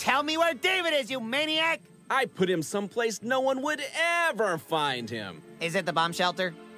Tell me where David is, you maniac! I put him someplace no one would ever find him. Is it the bomb shelter?